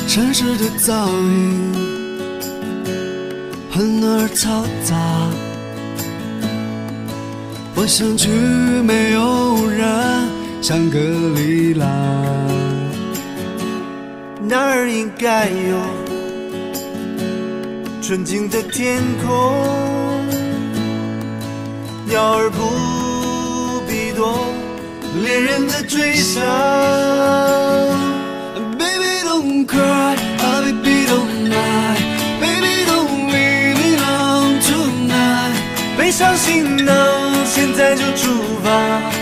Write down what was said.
城市的噪音很而嘈杂，我想去没有人，香格里拉， 那儿应该有纯净的天空，鸟儿不必多，恋人的追上。 Baby don't cry, oh baby don't lie, baby don't leave me alone tonight。 背上行囊，现在就出发。